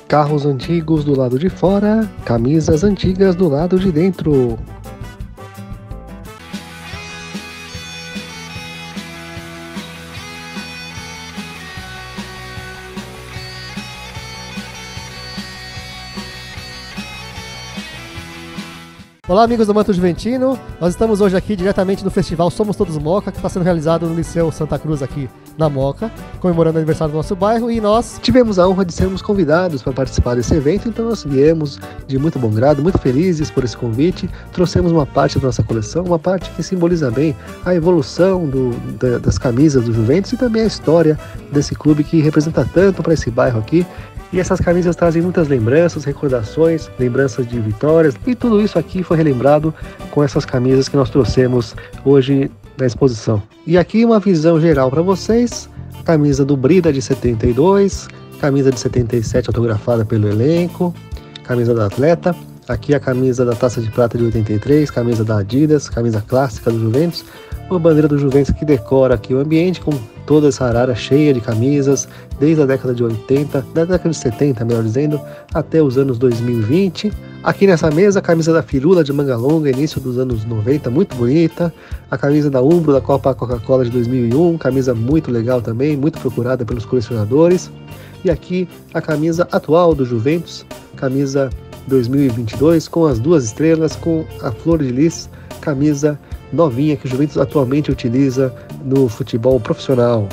Carros antigos do lado de fora, camisas antigas do lado de dentro. Olá, amigos do Manto Juventino, nós estamos hoje aqui diretamente do festival Somos Todos Moca, que está sendo realizado no Liceu Santa Cruz aqui na Moca, comemorando o aniversário do nosso bairro, e nós tivemos a honra de sermos convidados para participar desse evento, então nós viemos de muito bom grado, muito felizes por esse convite, trouxemos uma parte da nossa coleção, uma parte que simboliza bem a evolução das camisas do Juventus e também a história desse clube que representa tanto para esse bairro aqui. E essas camisas trazem muitas lembranças, recordações, lembranças de vitórias. E tudo isso aqui foi relembrado com essas camisas que nós trouxemos hoje na exposição. E aqui uma visão geral para vocês. Camisa do Brida de 72, camisa de 77 autografada pelo elenco, camisa do atleta. Aqui a camisa da Taça de Prata de 83, camisa da Adidas, camisa clássica do Juventus. Uma bandeira do Juventus que decora aqui o ambiente com toda essa arara cheia de camisas, desde a década de 80, da década de 70, melhor dizendo, até os anos 2020. Aqui nessa mesa, a camisa da Firula de manga longa, início dos anos 90, muito bonita. A camisa da Umbro da Copa Coca-Cola de 2001, camisa muito legal também, muito procurada pelos colecionadores. E aqui a camisa atual do Juventus, camisa 2022, com as duas estrelas, com a flor de lis, camisa novinha que o Juventus atualmente utiliza no futebol profissional.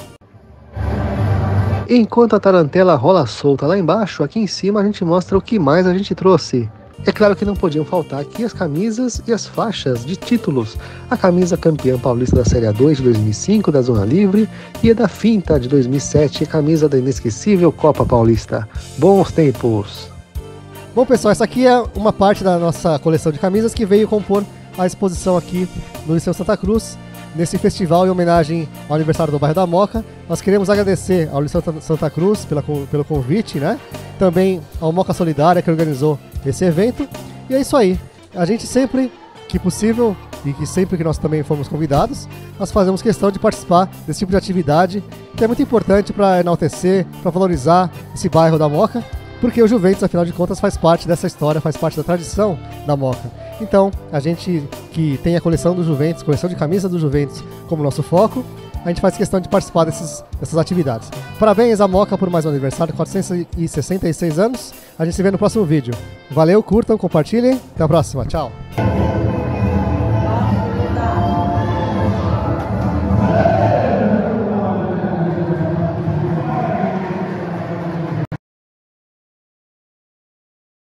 Enquanto a tarantela rola solta lá embaixo, aqui em cima a gente mostra o que mais a gente trouxe. É claro que não podiam faltar aqui as camisas e as faixas de títulos. A camisa campeã paulista da Série A2 de 2005, da Zona Livre, e a da Finta de 2007, a camisa da inesquecível Copa Paulista. Bons tempos! Bom, pessoal, essa aqui é uma parte da nossa coleção de camisas que veio compor a exposição aqui no Liceu Santa Cruz, nesse festival em homenagem ao aniversário do bairro da Moca. Nós queremos agradecer ao Liceu Santa Cruz pelo convite, né? Também ao Moca Solidária, que organizou esse evento. E é isso aí. A gente sempre que possível, e que sempre que nós também fomos convidados, nós fazemos questão de participar desse tipo de atividade, que é muito importante para enaltecer, para valorizar esse bairro da Moca, porque o Juventus, afinal de contas, faz parte dessa história, faz parte da tradição da Moca. Então, a gente que tem a coleção do Juventus, coleção de camisa do Juventus como nosso foco, a gente faz questão de participar dessas atividades. Parabéns à Moca por mais um aniversário, 466 anos. A gente se vê no próximo vídeo. Valeu, curtam, compartilhem. Até a próxima. Tchau.